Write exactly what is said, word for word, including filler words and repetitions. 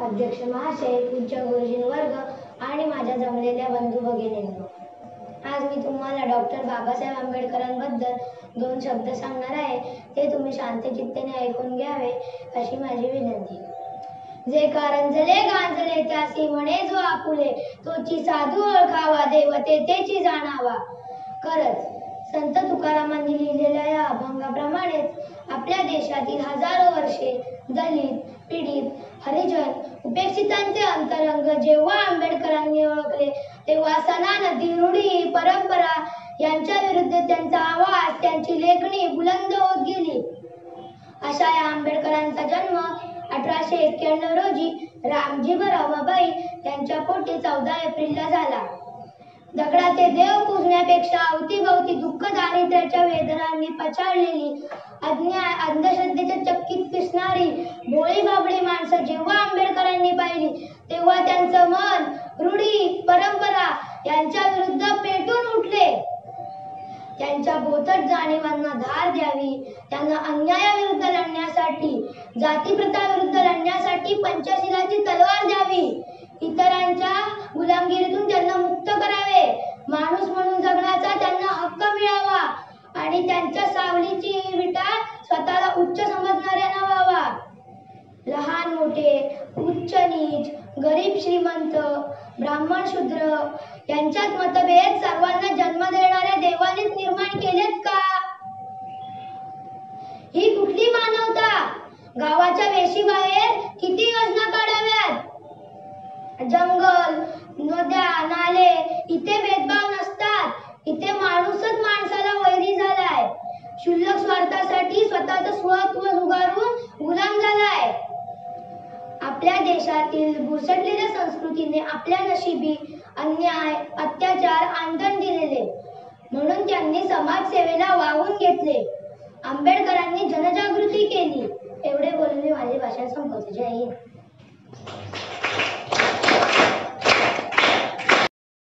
अध्यक्ष महाशय, पूज्य गुरुजी वर्ग आणि माझ्या जमलेल्या बंधू भगिनींनो, आज मी तुम्हाला डॉक्टर बाबासाहेब आंबेडकरांबद्दल दोन शब्द सांगणार आहे. ते तुम्ही शांतचित्तेने ऐकून घ्यावे अशी माझी विनंती. जे कारंजले गांजले त्यासी म्हणे जो आपुले, तोची साधू ओळखावा देवते तेची जाणावा. खरंच संत तुकारामांनी लिहिलेल्या या अभंगाप्रमाणेच आपल्या देशातील हजारो वर्षे दलित, पीडित, हरिजन, उपेक्षितांचे अंतरंग जेव्हा आंबेडकरांनी ओळखले, तेव्हा सनातनी रूढी परंपरा यांच्या विरुद्ध त्यांचा आवाज, त्यांची लेखणी बुलंद होत गेली. अशा या आंबेडकरांचा जन्म अठराशे एक्क्याण्णव रोजी रामजी व रमाबाई यांच्या पोटी चौदा एप्रिलला झाला. दगडाचे देव पूजण्यापेक्षा अवतीभवती दुःख दारिद्र्याच्या वेदनांनी पछाडलेली, अज्ञान अंधश्रद्धेच्या चक्कीत पिसणारी भोळी बाबडी माणसं जेव्हा आंबेडकरांनी पाहिली, तेव्हा त्यांचं मन रूढी परंपरा यांच्या विरुद्ध पेटून उठले. त्यांच्या बोथट जाणीवांना धार द्यावी, त्यांना अन्यायाविरुद्ध लढण्यासाठी, जातीप्रथा विरुद्ध लढण्यासाठी पंचशिलाची तलवार द्यावी, इतरांच्या गुलामगिरीतून त्यांना मुक्त करावे, माणूस म्हणून जगण्याचा त्यांना हक्क मिळावा आणि त्यांच्या सावलीची विटा स्वतःला उच्च समजणाऱ्यांना व्हावा. लहान मोठे, उच्च नीच, गरीब श्रीमंत, ब्राह्मण शूद्र यांच्यात मतभेद सर्वांना जन्म देणाऱ्या देवानेच निर्माण केलेत का? ही कुठली मानवता? गावाच्या वेशीबाहेर किती योजना काढाव्यात? जंगल, नद्या, नाले इथे भेदभाव नसतात. इथे माणूसच माणसाला वैरी झालाय. क्षुल्लक स्वार्थासाठी स्वतःचं स्वत्व जुगारून गुलाम झालाय. आपल्या देशातील भुसटलेल्या संस्कृतीने आपल्या नशिबी अन्याय, अत्याचार आंदण दिलेले, म्हणून त्यांनी समाजसेवेला वाहून घेतले. आंबेडकरांनी जनजागृती केली. एवढे बोलून मी माझे भाषण संपवते. जय हिंद.